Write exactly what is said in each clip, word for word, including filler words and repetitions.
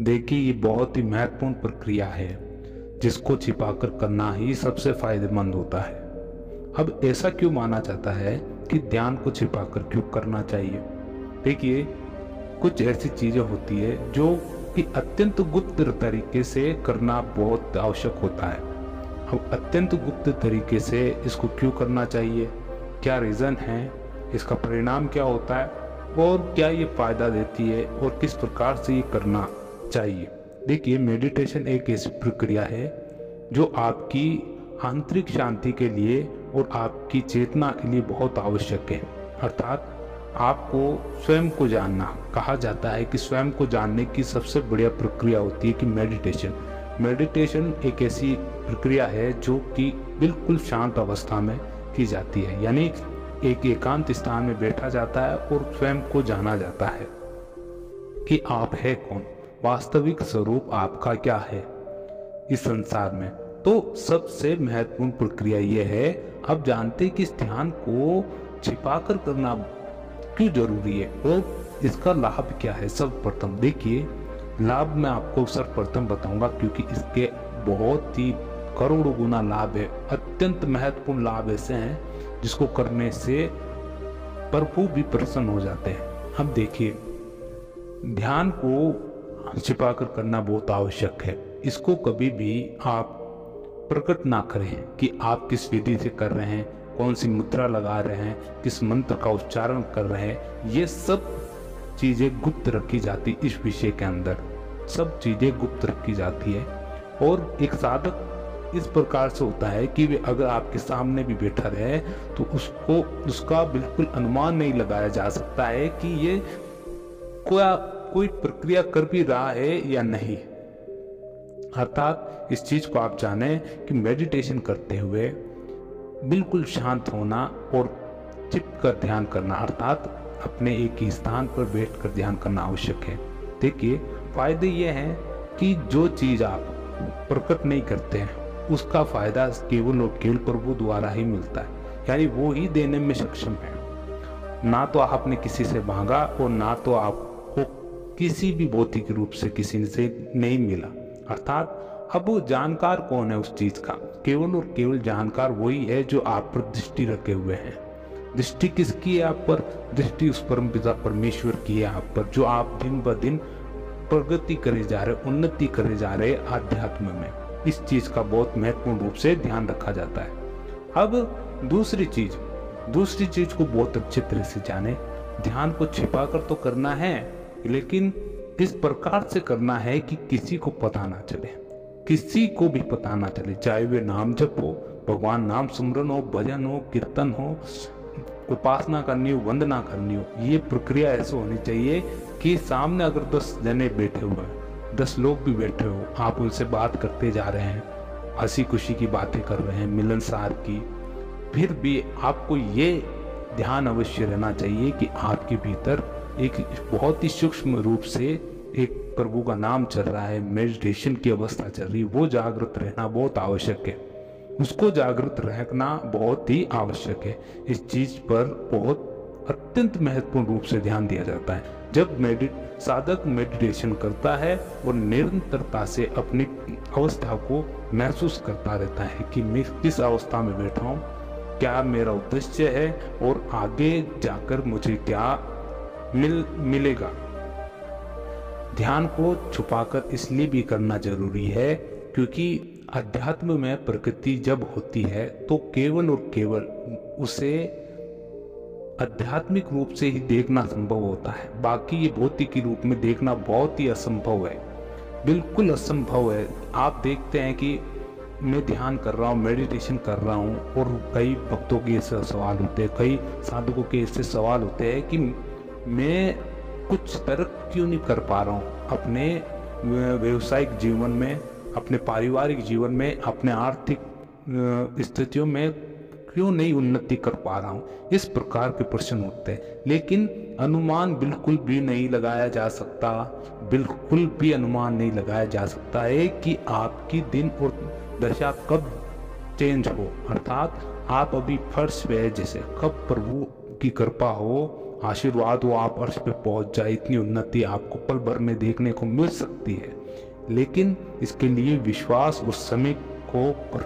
देखिए, ये बहुत ही महत्वपूर्ण प्रक्रिया है जिसको छिपाकर करना ही सबसे फायदेमंद होता है। अब ऐसा क्यों माना जाता है कि ध्यान को छिपाकर क्यों करना चाहिए? देखिए, कुछ ऐसी चीजें होती है जो कि अत्यंत गुप्त तरीके से करना बहुत आवश्यक होता है। अब अत्यंत गुप्त तरीके से इसको क्यों करना चाहिए, क्या रीजन है, इसका परिणाम क्या होता है और क्या ये फायदा देती है और किस प्रकार से ये करना चाहिए। देखिए, मेडिटेशन एक ऐसी प्रक्रिया है जो आपकी आंतरिक शांति के लिए और आपकी चेतना के लिए बहुत आवश्यक है। अर्थात आपको स्वयं को जानना, कहा जाता है कि स्वयं को जानने की सबसे बढ़िया प्रक्रिया होती है कि मेडिटेशन। मेडिटेशन एक ऐसी प्रक्रिया है जो कि बिल्कुल शांत अवस्था में की जाती है, यानी एक एकांत स्थान में बैठा जाता है और स्वयं को जाना जाता है कि आप है कौन, वास्तविक स्वरूप आपका क्या है इस संसार में। तो सबसे महत्वपूर्ण प्रक्रिया यह है। अब जानते कि इस ध्यान को छिपाकर करना क्यों जरूरी है और इसका लाभ क्या है। सर्वप्रथम देखिए, लाभ मैं आपको सर्वप्रथम बताऊंगा क्योंकि इसके बहुत ही करोड़ों गुना लाभ है। अत्यंत महत्वपूर्ण लाभ ऐसे हैं जिसको करने से प्रभु भी प्रसन्न हो जाते हैं। अब देखिए, ध्यान को छिपाकर करना बहुत आवश्यक है। इसको कभी भी आप प्रकट ना करें कि आप किस विधि से कर रहे हैं, कौन सी मुद्रा लगा रहे हैं, किस मंत्र का उच्चारण कर रहे हैं। ये सब चीजें गुप्त रखी जाती, इस विषय के अंदर सब चीजें गुप्त रखी जाती है। और एक साधक इस प्रकार से होता है कि वे अगर आपके सामने भी बैठा रहे तो उसको उसका बिल्कुल अनुमान नहीं लगाया जा सकता है कि ये कोई कोई प्रक्रिया कर भी रहा है या नहीं। अर्थात इस चीज को आप जाने कि मेडिटेशन करते हुए बिल्कुल शांत होना और चिप कर ध्यान करना, अर्थात अपने एक ही स्थान पर बैठकर ध्यान करना आवश्यक है। देखिए, फायदे ये हैं कि जो चीज आप प्रकट नहीं करते हैं उसका फायदा केवल और केवल प्रभु द्वारा ही मिलता है, यानी वो ही देने में सक्षम है। ना तो आपने किसी से मांगा और ना तो आपको किसी भी भौतिक रूप से किसी से नहीं मिला। अर्थात अब वो जानकार कौन है उस चीज का? केवल और केवल जानकार वही है जो आप पर दृष्टि रखे हुए हैं। दृष्टि किसकी है आप पर? दृष्टि उस परम पिता परमेश्वर की है आप पर, जो आप दिन ब दिन प्रगति करे जा रहे, उन्नति करे जा रहे आध्यात्म में। इस चीज का बहुत महत्वपूर्ण रूप से ध्यान रखा जाता है। अब दूसरी चीज दूसरी चीज को बहुत अच्छे तरह से जाने। ध्यान को छिपा कर तो करना है, लेकिन इस प्रकार से करना है कि किसी को पता ना चले, किसी को भी पता ना चले। चाहे वे नाम जप हो, भगवान नाम सुमरन हो, भजन हो, कीर्तन हो, उपासना करनी हो, वंदना करनी हो, ये प्रक्रिया ऐसे होनी चाहिए कि सामने अगर दस जने बैठे हुए हैं, दस लोग भी बैठे हो, आप उनसे बात करते जा रहे हैं, हंसी खुशी की बातें कर रहे हैं, मिलनसार की, फिर भी आपको ये ध्यान अवश्य रहना चाहिए कि आपके भीतर एक बहुत ही सूक्ष्म रूप से एक प्रभु का नाम चल रहा है, मेडिटेशन की अवस्था चल रही है। वो जागृत रहना बहुत आवश्यक है, उसको जागृत रहना बहुत ही आवश्यक है। इस चीज पर बहुत अत्यंत महत्वपूर्ण रूप से ध्यान दिया जाता है। जब मेडिट साधक मेडिटेशन करता है और निरंतरता से अपनी अवस्था को महसूस करता रहता है कि मैं किस अवस्था में बैठा हूँ, क्या मेरा उद्देश्य है और आगे जाकर मुझे क्या मिल मिलेगा। ध्यान को छुपाकर इसलिए भी करना जरूरी है क्योंकि अध्यात्म में प्रकृति जब होती है तो केवल और केवल उसे आध्यात्मिक रूप से ही देखना संभव होता है। बाकी ये भौतिक रूप में देखना बहुत ही असंभव है, बिल्कुल असंभव है। आप देखते हैं कि मैं ध्यान कर रहा हूँ, मेडिटेशन कर रहा हूँ और कई भक्तों के ऐसे सवाल होते हैं, कई साधकों के ऐसे सवाल होते हैं कि मैं कुछ तर्क क्यों नहीं कर पा रहा हूँ अपने व्यवसायिक जीवन में, अपने पारिवारिक जीवन में, अपने आर्थिक स्थितियों में क्यों नहीं उन्नति कर पा रहा हूँ। इस प्रकार के प्रश्न होते हैं, लेकिन अनुमान बिल्कुल भी नहीं लगाया जा सकता, बिल्कुल भी अनुमान नहीं लगाया जा सकता है कि आपकी दिन और दशा कब चेंज हो। अर्थात आप अभी फर्श पे है जैसे, कब प्रभु की कृपा हो, आशीर्वाद हो, आप अर्श पे पहुंच जाए, इतनी उन्नति आपको पल भर में देखने को मिल सकती है। लेकिन इसके लिए विश्वास और समय को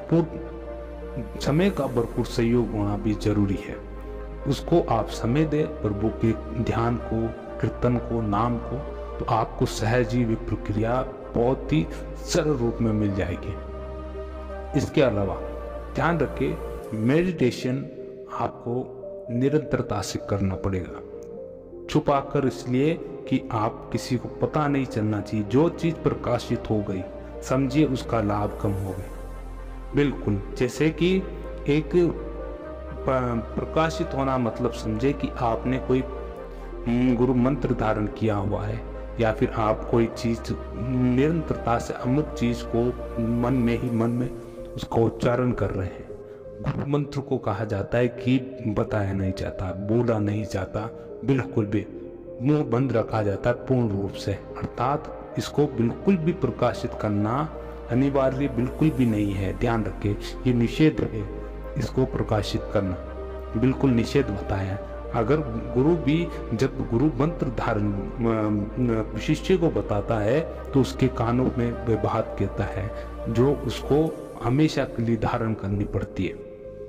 भरपूर समय का भरपूर सहयोग होना भी जरूरी है। उसको आप समय दे प्रभु के ध्यान को, कीर्तन को, नाम को, तो आपको सहज ही प्रक्रिया बहुत ही सरल रूप में मिल जाएगी। इसके अलावा ध्यान रखें, मेडिटेशन आपको निरंतरता से करना पड़ेगा। छुपाकर इसलिए कि आप किसी को पता नहीं चलना चाहिए। जो चीज प्रकाशित हो गई समझिए उसका लाभ कम हो गया। बिल्कुल जैसे कि एक प्रकाशित होना मतलब समझे कि आपने कोई गुरु मंत्र धारण किया हुआ है, या फिर आप कोई चीज निरंतरता से अमुक चीज को मन में ही मन में उसका उच्चारण कर रहे हैं। गुरु मंत्र को कहा जाता है कि बताया नहीं जाता, बोला नहीं जाता, बिल्कुल भी मुंह बंद रखा जाता है पूर्ण रूप से। अर्थात इसको बिल्कुल भी प्रकाशित करना अनिवार्य बिल्कुल भी नहीं है। ध्यान रखें, ये निषेध है, इसको प्रकाशित करना बिल्कुल निषेध बताया है। अगर गुरु भी जब गुरु मंत्र धारण शिष्य को बताता है तो उसके कानों में वह बात कहता है जो उसको हमेशा के लिए धारण करनी पड़ती है।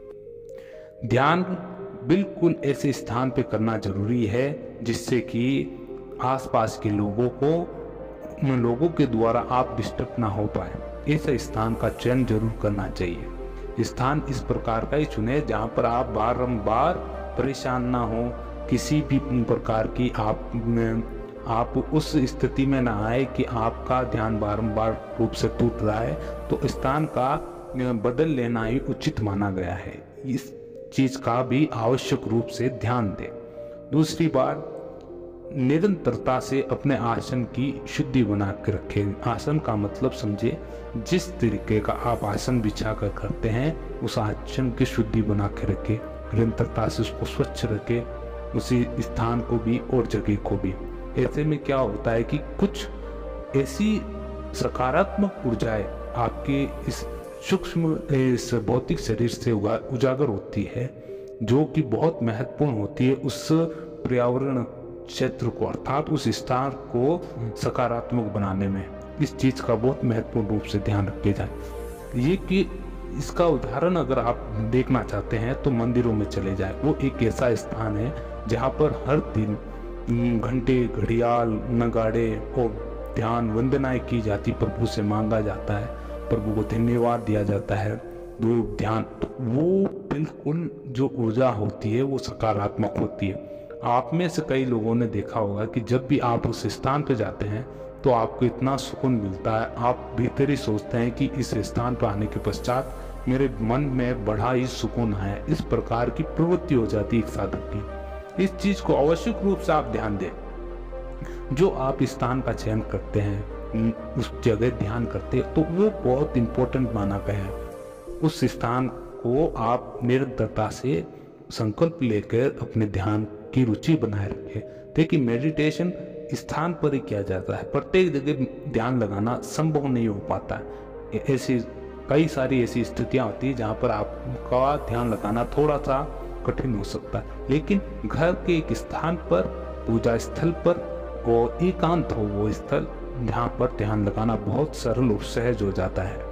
ध्यान बिल्कुल ऐसे स्थान पे करना जरूरी है जिससे कि आसपास के लोगों को लोगों के द्वारा आप डिस्टर्ब ना हो पाए। ऐसे स्थान का चयन जरूर करना चाहिए। स्थान इस प्रकार का ही चुने जहाँ पर आप बारंबार परेशान ना हो, किसी भी प्रकार की आप आप उस स्थिति में ना आए कि आपका ध्यान बारंबार रूप से टूट रहा है, तो स्थान का बदल लेना ही उचित माना गया है। इस चीज का भी आवश्यक रूप से ध्यान दें। दूसरी बार निरंतरता से अपने आसन की शुद्धि बना के रखें। आसन का मतलब समझे, जिस तरीके का आप आसन बिछा कर करते हैं उस आसन की शुद्धि बना के रखें। निरंतरता से उसको स्वच्छ रखें, उसी स्थान को भी और जगह को भी। ऐसे में क्या होता है कि कुछ ऐसी सकारात्मक ऊर्जाएं आपके इस सूक्ष्म इस भौतिक शरीर से उजागर होती है, जो कि बहुत महत्वपूर्ण होती है उस पर्यावरण क्षेत्र को, अर्थात उस स्थान को सकारात्मक बनाने में। इस चीज का बहुत महत्वपूर्ण रूप से ध्यान रखे जाए। ये कि इसका उदाहरण अगर आप देखना चाहते हैं तो मंदिरों में चले जाए। वो एक ऐसा स्थान है जहाँ पर हर दिन घंटे, घड़ियाल, नगाड़े और ध्यान वंदनाएं की जाती, प्रभु से मांगा जाता है, प्रभु को धन्यवाद दिया जाता है। वो ध्यान, वो बिल्कुल जो ऊर्जा होती है वो सकारात्मक होती है। आप में से कई लोगों ने देखा होगा कि जब भी आप उस स्थान पर जाते हैं तो आपको इतना सुकून मिलता है, आप भीतर ही सोचते हैं कि इस स्थान पर आने के पश्चात मेरे मन में बड़ा ही सुकून है। इस प्रकार की प्रवृत्ति हो जाती है एक साधक की। इस चीज को आवश्यक रूप से आप ध्यान दें। जो आप स्थान का चयन करते हैं, उस जगह ध्यान करते हैं, तो वो बहुत इंपॉर्टेंट माना गया है। उस स्थान को आप निरंतरता से संकल्प लेकर अपने ध्यान की रुचि बनाए रखें। देखिए, मेडिटेशन स्थान पर ही किया जाता है, प्रत्येक जगह ध्यान लगाना संभव नहीं हो पाता। ऐसी कई सारी ऐसी स्थितियां होती है जहां पर आपका ध्यान लगाना थोड़ा सा कठिन हो सकता है, लेकिन घर के एक स्थान पर, पूजा स्थल पर और एकांत हो वो स्थल, जहां पर ध्यान लगाना बहुत सरल और सहज हो जाता है।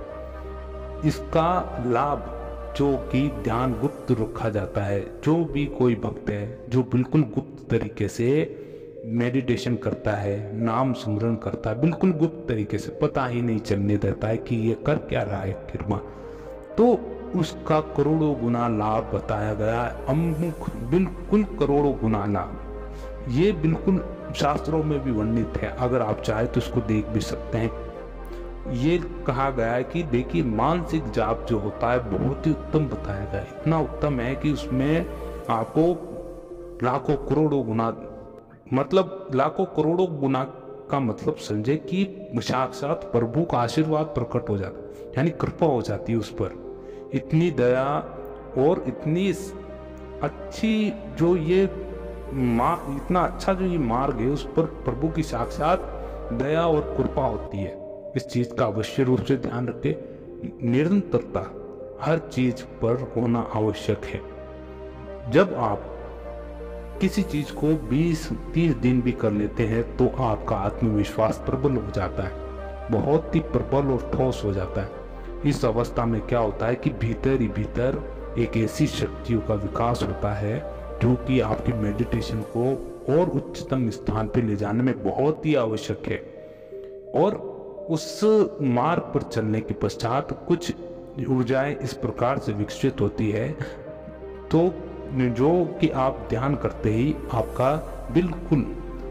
इसका लाभ जो कि ध्यान गुप्त रखा जाता है, जो भी कोई भक्त है जो बिल्कुल गुप्त तरीके से मेडिटेशन करता है, नाम सुमरण करता है, बिल्कुल गुप्त तरीके से, पता ही नहीं चलने देता है कि ये कर क्या रहा है किरमा, तो उसका करोड़ों गुना लाभ बताया गया है। अमुक बिल्कुल करोड़ों गुना लाभ, ये बिल्कुल शास्त्रों में भी वर्णित है। अगर आप चाहे तो इसको देख भी सकते हैं। ये कहा गया है कि देखिए, मानसिक जाप जो होता है बहुत ही उत्तम बताया गया है। इतना उत्तम है कि उसमें आपको लाखों करोड़ों गुना, मतलब लाखों करोड़ों गुना का मतलब समझे कि साक्षात प्रभु का आशीर्वाद प्रकट हो जाता है, यानी कृपा हो जाती है उस पर। इतनी दया और इतनी अच्छी जो ये मार्ग, इतना अच्छा जो ये मार्ग है, उस पर प्रभु की साक्षात दया और कृपा होती है। इस चीज का अवश्य रूप से ध्यान रखें। निरंतरता हर चीज पर होना आवश्यक है। जब आप किसी चीज को बीस तीस दिन भी कर लेते हैं तो आपका आत्मविश्वास प्रबल हो जाता है, बहुत ही प्रबल और ठोस हो जाता है। इस अवस्था में क्या होता है कि भीतर ही भीतर एक ऐसी शक्तियों का विकास होता है जो कि आपकी मेडिटेशन को और उच्चतम स्थान पे ले जाने में बहुत ही आवश्यक है। और उस मार्ग पर चलने के पश्चात कुछ ऊर्जाएं इस प्रकार से विकसित होती है तो जो कि आप ध्यान करते ही आपका बिल्कुल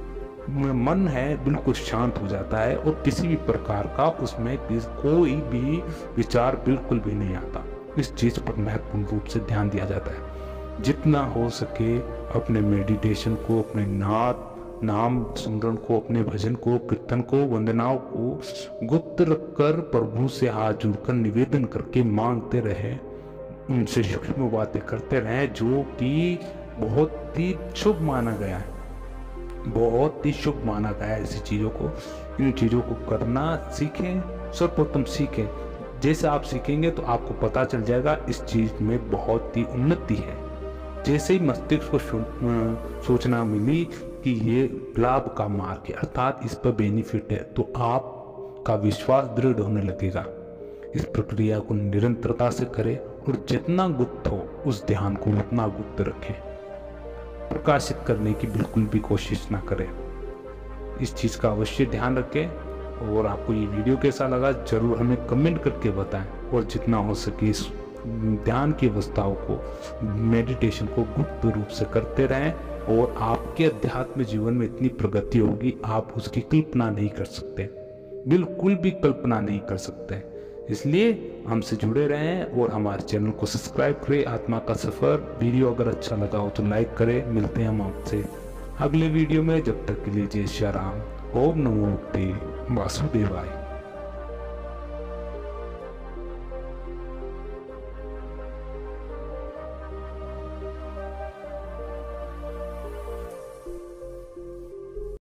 मन है बिल्कुल शांत हो जाता है और किसी भी प्रकार का उसमें कोई भी विचार बिल्कुल भी नहीं आता। इस चीज पर महत्वपूर्ण रूप से ध्यान दिया जाता है। जितना हो सके अपने मेडिटेशन को, अपने नाद नाम स्मरण को, अपने भजन को, कीर्तन को, वंदनाओं को गुप्त रखकर प्रभु से हाथ जोड़कर निवेदन करके मांगते रहे, उनसे सूक्ष्म बातें करते रहे, जो कि बहुत ही शुभ माना गया है, बहुत ही शुभ माना गया है। ऐसी चीजों को, इन चीजों को करना सीखें, सर्वप्रथम सीखें। जैसे आप सीखेंगे तो आपको पता चल जाएगा इस चीज में बहुत ही उन्नति है। जैसे ही मस्तिष्क को सोचना मिली कि ये लाभ का मार्ग है, अर्थात इस पर बेनिफिट है, तो आपका विश्वास दृढ़ होने लगेगा। इस प्रक्रिया को निरंतरता से करें और जितना गुप्त हो उस ध्यान को उतना गुप्त रखें, प्रकाशित करने की बिल्कुल भी कोशिश ना करें। इस चीज का अवश्य ध्यान रखें। और आपको ये वीडियो कैसा लगा जरूर हमें कमेंट करके बताएं। और जितना हो सके इस ध्यान की अवस्थाओं को, मेडिटेशन को गुप्त रूप से करते रहें और आपके अध्यात्म जीवन में इतनी प्रगति होगी आप उसकी कल्पना नहीं कर सकते, बिल्कुल भी कल्पना नहीं कर सकते। इसलिए हमसे जुड़े रहें और हमारे चैनल को सब्सक्राइब करें। आत्मा का सफर वीडियो अगर अच्छा लगा हो तो लाइक करें। मिलते हैं हम आपसे अगले वीडियो में, जब तक के लिए जय श्री राम। ओम नमो भगवते वासुदेवाय।